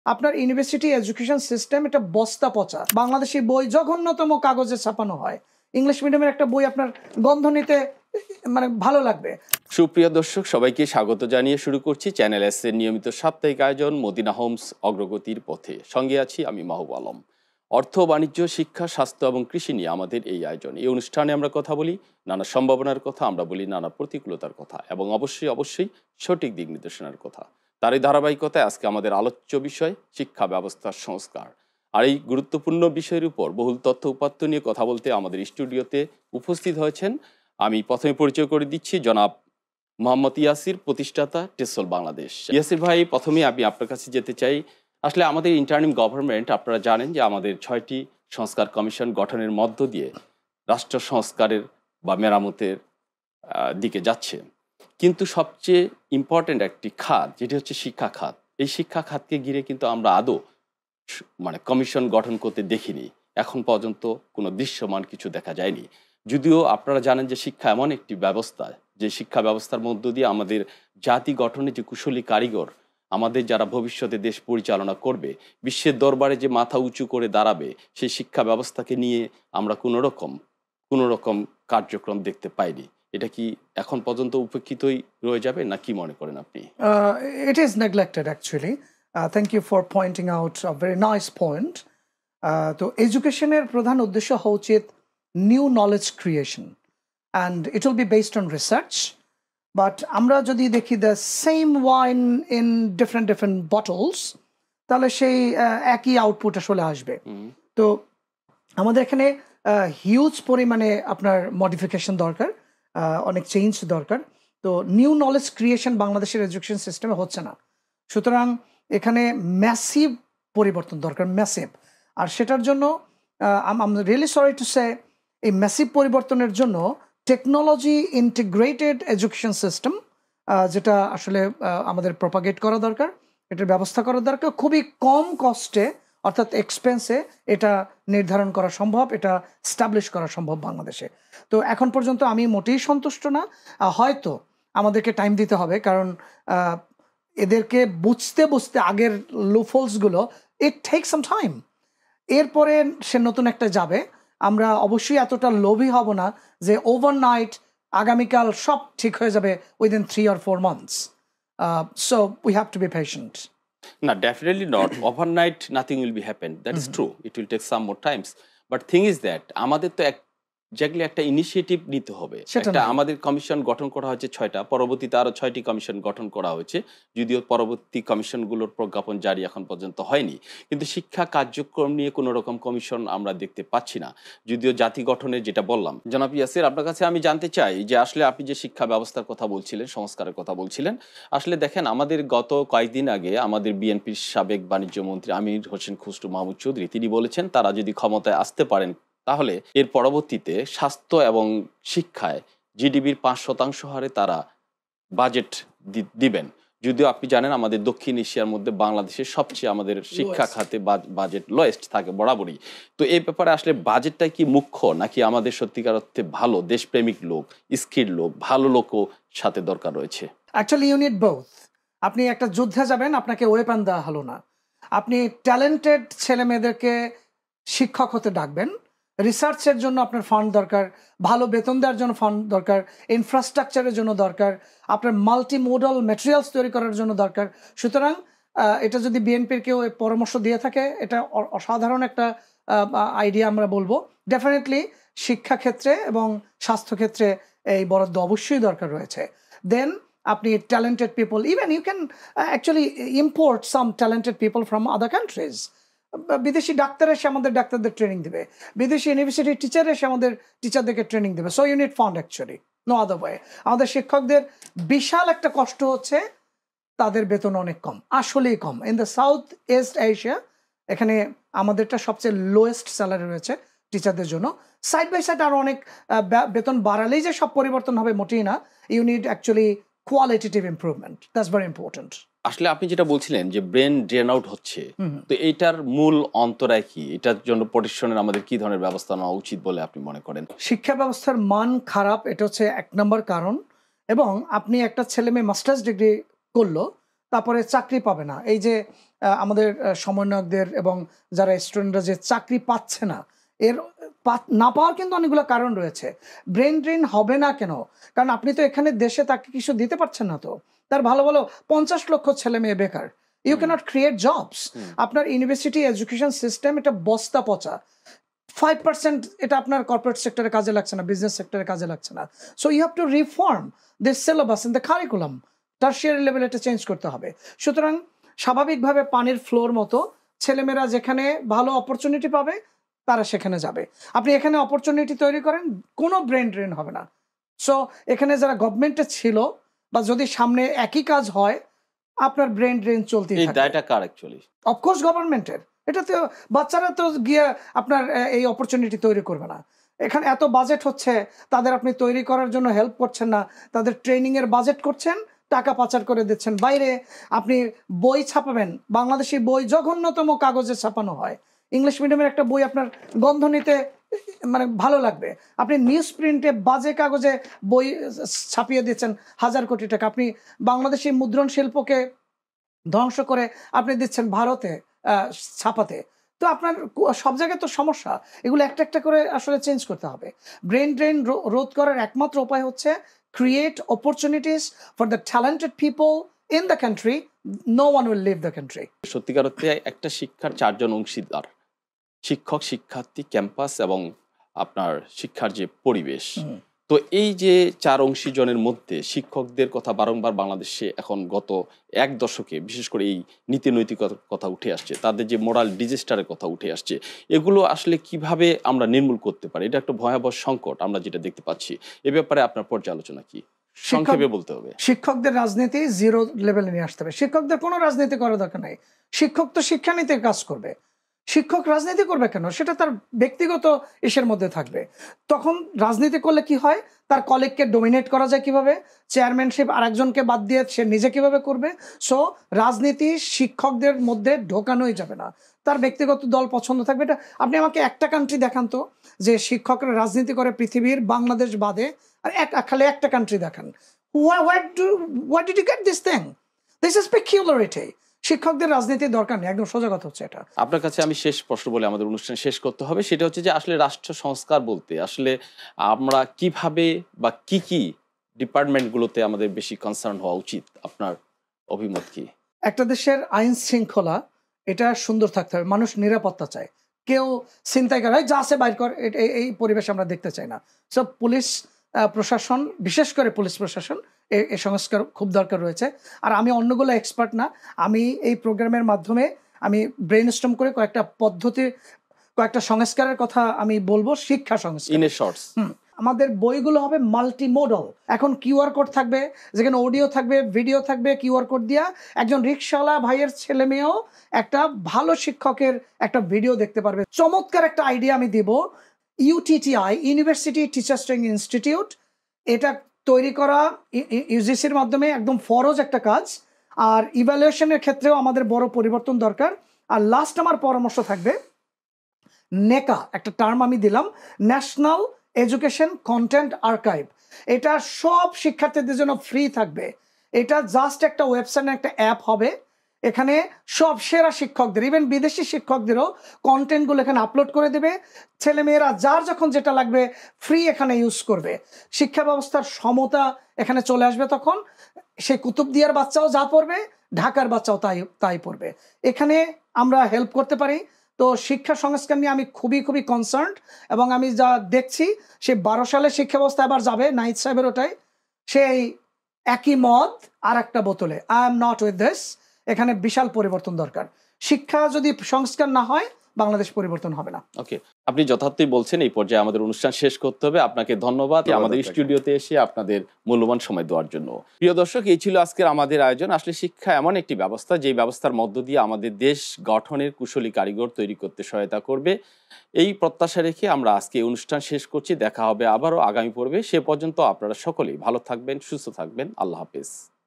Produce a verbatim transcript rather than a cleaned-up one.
আপনার university education system এটা বস্তা পচা। বাংলাদেশি বই জঘন্যতম কাগজে ছাপানো হয়। ইংলিশ মিডিয়ামের একটা বই আপনার গন্ধ নিতে মানে ভালো লাগবে। সুপ্রিয় দর্শক, সবাইকে স্বাগত জানিয়ে শুরু করছি চ্যানেল এস এর নিয়মিত সাপ্তাহিক আয়োজন মদিনা হোমস অগ্রগতির পথে। সঙ্গে আছি আমি মাহবুব আলম। অর্থ, বাণিজ্য, শিক্ষা, স্বাস্থ্য এবং কৃষি নিয়ে আমাদের এই আয়োজন। এই অনুষ্ঠানে আমরা কথা বলি নানা সম্ভাবনার কথা, আমরা বলি নানা প্রতিকূলতার কথা এবং অবশ্যই অবশ্যই সঠিক দিক নির্দেশনার কথা। তারই ধারাবাহিকতায় আজকে আমাদের আলোচ্য বিষয় শিক্ষা ব্যবস্থার সংস্কার। আর এই গুরুত্বপূর্ণ বিষয়ের উপর বহুল তথ্য উপাত্ত নিয়ে কথা বলতে আমাদের স্টুডিওতে উপস্থিত হয়েছেন। আমি প্রথমে পরিচয় করে দিচ্ছি জনাব মোহাম্মদ ইয়াসির, প্রতিষ্ঠাতা টেসল বাংলাদেশ। ইয়াসির ভাই, প্রথমে আমি আপনার কাছে যেতে চাই, আসলে আমাদের ইন্টারিম গভর্নমেন্ট, আপনারা জানেন যে আমাদের ছয়টি সংস্কার কমিশন গঠনের মধ্য দিয়ে রাষ্ট্র সংস্কারের বা মেরামতের দিকে যাচ্ছে, কিন্তু সবচেয়ে ইম্পর্ট্যান্ট একটি খাত যেটি হচ্ছে শিক্ষা খাত। এই শিক্ষা খাতকে ঘিরে কিন্তু আমরা আদৌ মানে কমিশন গঠন করতে দেখিনি, এখন পর্যন্ত কোনো দৃশ্যমান কিছু দেখা যায়নি। যদিও আপনারা জানেন যে শিক্ষা এমন একটি ব্যবস্থা, যে শিক্ষা ব্যবস্থার মধ্য দিয়ে আমাদের জাতি গঠনে যে কুশলী কারিগর, আমাদের যারা ভবিষ্যতে দেশ পরিচালনা করবে, বিশ্বের দরবারে যে মাথা উঁচু করে দাঁড়াবে, সেই শিক্ষা ব্যবস্থাকে নিয়ে আমরা কোনো রকম কোনো রকম কার্যক্রম দেখতে পাইনি। এটা কি এখন পর্যন্ত উপেক্ষিতই রয়ে যাবে, না কি মনে করেন আপনি? It is neglected actually. Thank you for pointing out a very nice point. তো এডুকেশনের প্রধান উদ্দেশ্য হওয়া উচিত new knowledge creation, and it will be based on research. But আমরা যদি দেখি the same wine in different different bottles, তাহলে সেই একই আউটপুট আসলে আসবে। তো আমাদের এখানে হিউজ পরিমাণে আপনার মডিফিকেশন দরকার, অনেক চেঞ্জ দরকার। তো নিউ নলেজ ক্রিয়েশন বাংলাদেশের এডুকেশন সিস্টেমে হচ্ছে না, সুতরাং এখানে ম্যাসিভ পরিবর্তন দরকার, ম্যাসিভ। আর সেটার জন্য I am really sorry to say, এই ম্যাসিভ পরিবর্তনের জন্য টেকনোলজি ইন্টিগ্রেটেড এডুকেশন সিস্টেম, যেটা আসলে আমাদের প্রপাগেট করা দরকার, এটার ব্যবস্থা করা দরকার। খুবই কম কস্টে অর্থাৎ এক্সপেন্সে এটা নির্ধারণ করা সম্ভব, এটা স্টাবলিশ করা সম্ভব বাংলাদেশে। তো এখন পর্যন্ত আমি মোটেই সন্তুষ্ট না। হয়তো আমাদেরকে টাইম দিতে হবে, কারণ এদেরকে বুঝতে বুঝতে আগের লুফোলসগুলো, ইট টেক সাম টাইম। এরপরে সে নতুন একটা যাবে। আমরা অবশ্যই এতটা লোভী হব না যে ওভারনাইট আগামীকাল সব ঠিক হয়ে যাবে within three or four months. So we have to be patient. No, definitely not. Overnight, nothing will be happen. That mm-hmm. is true. It will take some more times. But thing is that আমাদের তো exactly একটা initiative নিতে হবে। একটা আমাদের commission গঠন করা হয়েছে ছয়টা, পরবর্তীতে আরো ছয়টি কমিশন গঠন করা হয়েছে, যদিও পরবর্তী কমিশনগুলোর প্রজ্ঞাপন জারি এখন পর্যন্ত হয়নি। কিন্তু শিক্ষা কার্যক্রম নিয়ে কোনো রকম কমিশন আমরা দেখতে পাচ্ছি না, যদিও জাতি গঠনের যেটা বললাম। জনাব ইয়াসির, আপনার কাছে আমি জানতে চাই যে আসলে আপনি যে শিক্ষা ব্যবস্থার কথা বলছিলেন, সংস্কারের কথা বলছিলেন, আসলে দেখেন আমাদের গত কয়েকদিন আগে আমাদের বিএনপির সাবেক বাণিজ্য মন্ত্রী আমির হোসেন খুসরু মাহমুদ চৌধুরী তিনি বলেছেন তারা যদি ক্ষমতায় আসতে পারেন তাহলে এর পরবর্তীতে স্বাস্থ্য এবং শিক্ষায় জিডিপির পাঁচ শতাংশ হারে তারা বাজেট দিবেন। যদিও আপনি জানেন আমাদের দক্ষিণ এশিয়ার মধ্যে বাংলাদেশের সবচেয়ে আমাদের শিক্ষা খাতে বাজেট লোয়েস্ট থাকে বরাবরই। তো এই ব্যাপারে আসলে বাজেটটা কি মুখ্য, নাকি আমাদের সত্যিকার অর্থে ভালো দেশপ্রেমিক লোক, স্কিল লোক, ভালো লোকও সাথে দরকার রয়েছে? Actually you need both. আপনি একটা যুদ্ধে যাবেন, আপনাকে ওয়েপন দেওয়া হলো না। আপনি ট্যালেন্টেড ছেলে মেয়েদেরকে শিক্ষক হতে ডাকবেন, রিসার্চের জন্য আপনার ফান্ড দরকার, ভালো বেতন দেওয়ার জন্য ফান্ড দরকার, ইনফ্রাস্ট্রাকচারের জন্য দরকার, আপনার মাল্টি মোডাল ম্যাটেরিয়ালস তৈরি করার জন্য দরকার। সুতরাং এটা যদি বিএনপির কেউ পরামর্শ দিয়ে থাকে, এটা অসাধারণ একটা আইডিয়া আমরা বলবো। ডেফিনেটলি শিক্ষাক্ষেত্রে এবং স্বাস্থ্যক্ষেত্রে এই বরাদ্দ অবশ্যই দরকার রয়েছে। দেন আপনি talented people, even you can actually import some talented people from other countries. বিদেশি ডাক্তার এসে আমাদের ডাক্তারদের ট্রেনিং দেবে, বিদেশি ইউনিভার্সিটির টিচার এসে আমাদের টিচারদেরকে ট্রেনিং দেবে। So you need fund actually, no other way. আমাদের শিক্ষকদের বিশাল একটা কষ্ট হচ্ছে, তাদের বেতন অনেক কম, আসলেই কম। In the South East Asia এখানে আমাদেরটা সবচেয়ে লোয়েস্ট স্যালারি রয়েছে টিচারদের জন্য। সাইড বাই সাইড আরও অনেক বেতন বাড়ালেই যে সব পরিবর্তন হবে মোটেই না। You need actually qualitative improvement, that's very important. আসলে আপনি যেটা বলছিলেন যে ব্রেন ড্রেন আউট হচ্ছে, তো এইটার মূল অন্তরায় কি? এটার জন্য প্রোটেকশনের আমাদের কি ধরনের ব্যবস্থা নেওয়া উচিত বলে আপনি মনে করেন? শিক্ষা ব্যবস্থার মান খারাপ, এটা হচ্ছে এক নম্বর কারণ। এবং আপনি একটা ছেলে মেয়ে মাস্টার্স ডিগ্রি করলো, তারপরে চাকরি পাবে না। এই যে আমাদের সমন্বয়কদের এবং যারা স্টুডেন্টরা যে চাকরি পাচ্ছে না, এর না পাওয়ার কিন্তু অনেকগুলো কারণ রয়েছে। ব্রেন ড্রেন হবে না কেন? কারণ আপনি তো এখানে দেশে তাকে কিছু দিতে পারছেন না। তো তার ভালো ভালো পঞ্চাশ লক্ষ ছেলে মেয়ে বেকার। You can't create jobs. আপনার ইউনিভার্সিটি এডুকেশন সিস্টেম এটা বস্তা পচা। ফাইভ পার্সেন্ট এটা আপনার কর্পোরেট সেক্টরে কাজে লাগছে না, বিজনেস সেক্টরে কাজে লাগছে না। So you have to reform this syllabus in the curriculum. Tertiary লেভেলে এটা চেঞ্জ করতে হবে। সুতরাং স্বাভাবিকভাবে পানির ফ্লোর মতো ছেলেমেয়েরা যেখানে ভালো অপরচুনিটি পাবে তারা সেখানে যাবে। আপনি এখানে অপরচুনিটি তৈরি করেন, কোনো ব্রেন ড্রেন হবে না। সো এখানে যারা গভর্নমেন্টে ছিল বা যদি সামনে একই কাজ হয়, আপনার ব্রেন ড্রেন চলতেই থাকবে। এই দায়টা কার অ্যাকচুয়ালি? অফকোর্স গভর্নমেন্টের। এটা তো বাচ্চারা তো গিয়ে আপনার এই অপরচুনিটি তৈরি করবে না। এখানে এত বাজেট হচ্ছে, তাদের আপনি তৈরি করার জন্য হেল্প করছেন না, তাদের ট্রেনিংয়ের বাজেট করছেন, টাকা পাচার করে দিচ্ছেন। বাইরে আপনি বই ছাপাবেন, বাংলাদেশি বই জঘন্যতম কাগজে ছাপানো হয়। ইংলিশ মিডিয়ামের একটা বই আপনার গন্ধ নিতে মানে ভালো লাগবে, আপনি নিউজ প্রিন্টে বাজে কাগজে বই ছাপিয়ে দিচ্ছেন হাজার কোটি টাকা। আপনি বাংলাদেশি মুদ্রণ শিল্পকে ধ্বংস করে আপনি দিচ্ছেন ভারতে ছাপাতে। তো আপনার সব জায়গায় তো সমস্যা, এগুলো একটা একটা করে আসলে চেঞ্জ করতে হবে। ব্রেন ড্রেন রোধ করার একমাত্র উপায় হচ্ছে create opportunities for the talented people in the country, no one will leave the country. সত্যিকার অর্থে একটা শিক্ষার চারজন অংশীদার, শিক্ষক, শিক্ষার্থী, ক্যাম্পাস এবং আপনার শিক্ষার যে পরিবেশ। তো এই যে চার অংশীজনের মধ্যে শিক্ষকদের কথা বারংবার বাংলাদেশে এখন গত এক দশকে বিশেষ করে এই নীতি নৈতিকতার কথা উঠে আসছে, তাদের যে মোরাল ডিজাস্টারের কথা উঠে আসছে, এগুলো আসলে কিভাবে আমরা নির্মূল করতে পারি? এটা একটা ভয়াবহ সংকট আমরা যেটা দেখতে পাচ্ছি। এ ব্যাপারে আপনার পর্যালোচনা কি? সংক্ষেপে বলতে হবে। শিক্ষকদের রাজনীতি জিরো লেভেলে নিয়ে আসতে হবে। শিক্ষকদের কোনো রাজনীতি করার দরকার নাই। শিক্ষক তো শিক্ষানীতির কাজ করবে। শিক্ষক রাজনীতি করবে কেন? সেটা তার ব্যক্তিগত ইসের মধ্যে থাকবে। তখন রাজনীতি করলে কি হয়, তার কলিগকে ডোমিনেট করা যায় কিভাবে, চেয়ারম্যানশিপ আরেকজনকে বাদ দিয়ে সে নিজে কিভাবে করবে। সো রাজনীতি শিক্ষকদের মধ্যে ঢোকানোই যাবে না, তার ব্যক্তিগত দল পছন্দ থাকবে। এটা আপনি আমাকে একটা কান্ট্রি দেখান তো যে শিক্ষকরা রাজনীতি করে পৃথিবীর, বাংলাদেশ বাদে, আর এক খালি একটা কান্ট্রি দেখান। What do what did you get this thing? This is peculiarity. শিক্ষকদের রাজনীতির দরকার নেই, একদম সোজা কথা হচ্ছে এটা। আপনার কাছে আমি শেষ প্রশ্ন বলে আমাদের অনুষ্ঠান শেষ করতে হবে, সেটা হচ্ছে যে আসলে রাষ্ট্র সংস্কার বলতে আসলে আমরা কিভাবে বা কি কি ডিপার্টমেন্টগুলোতে আমাদের বেশি কনসার্ন হওয়া উচিত? আপনার অভিমত কি? একটা দেশের আইন শৃঙ্খলা এটা সুন্দর থাকতে হবে। মানুষ নিরাপত্তা চায়, কেউ ছিনতাই করে যা আছে বাইর কর, এই পরিবেশ আমরা দেখতে চাই না। সব পুলিশ প্রশাসন, বিশেষ করে পুলিশ প্রশাসন, এই সংস্কার খুব দরকার রয়েছে। আর আমি অন্যগুলো এক্সপার্ট না, আমি এই প্রোগ্রামের মাধ্যমে আমি ব্রেইনস্টর্ম করে কয়েকটা পদ্ধতি, কয়েকটা সংস্কারের কথা আমি বলবো। শিক্ষা সংস্কার ইন এ শর্টস। হুম আমাদের বইগুলো হবে মাল্টিমোডাল। এখন কিউআর কোড থাকবে, যেখানে অডিও থাকবে, ভিডিও থাকবে। কিউআর কোড দিয়া একজন রিক্সাওয়ালা ভাইয়ের ছেলে মেয়েও একটা ভালো শিক্ষকের একটা ভিডিও দেখতে পারবে। চমৎকার একটা আইডিয়া আমি দিব। UTTI, university teachers training institute, এটা তৈরি করা ইউজিসির মাধ্যমে একদম ফরজ একটা কাজ। আর ইভ্যালুয়েশনের ক্ষেত্রেও আমাদের বড় পরিবর্তন দরকার। আর লাস্ট আমার পরামর্শ থাকবে, নেকা একটা টার্ম আমি দিলাম, ন্যাশনাল এডুকেশন কন্টেন্ট আর্কাইভ। এটা সব শিক্ষার্থীদের জন্য ফ্রি থাকবে। এটা জাস্ট একটা ওয়েবসাইট, একটা অ্যাপ হবে। এখানে সব সেরা শিক্ষকদের, ইভেন বিদেশি শিক্ষকদেরও কন্টেন্টগুলো এখানে আপলোড করে দেবে। ছেলেমেয়েরা যার যখন যেটা লাগবে ফ্রি এখানে ইউজ করবে। শিক্ষা ব্যবস্থার সমতা এখানে চলে আসবে। তখন সেই কুতুবদিয়ার বাচ্চাও যা পড়বে, ঢাকার বাচ্চাও তাই তাই পড়বে। এখানে আমরা হেল্প করতে পারি। তো শিক্ষা সংস্কার নিয়ে আমি খুবই খুবই কনসার্নড, এবং আমি যা দেখছি সে বারো সালের শিক্ষা ব্যবস্থা আবার যাবে নাহিদ সাহেবের ওটাই, সেই একই মদ আর একটা বোতলে। I am not with this. এখানে বিশাল পরিবর্তন দরকার। শিক্ষা যদি সংস্কার না হয়, বাংলাদেশ পরিবর্তন হবে না। ওকে, আপনি যথার্থই বলছেন। এই পর্যায়ে আমাদের অনুষ্ঠান শেষ করতে হবে। আপনাকে ধন্যবাদ আমাদের স্টুডিওতে এসে আপনাদের মূল্যবান সময় দেওয়ার জন্য। প্রিয় দর্শক, এই ছিল আজকের আমাদের আয়োজন। আসলে শিক্ষা এমন একটি ব্যবস্থা, যে ব্যবস্থার মধ্য দিয়ে আমাদের দেশ গঠনের কুশলী কারিগর তৈরি করতে সহায়তা করবে। এই প্রত্যাশা রেখে আমরা আজকে অনুষ্ঠান শেষ করছি। দেখা হবে আবারও আগামী পর্বে। সে পর্যন্ত আপনারা সকলেই ভালো থাকবেন, সুস্থ থাকবেন। আল্লাহ হাফেজ।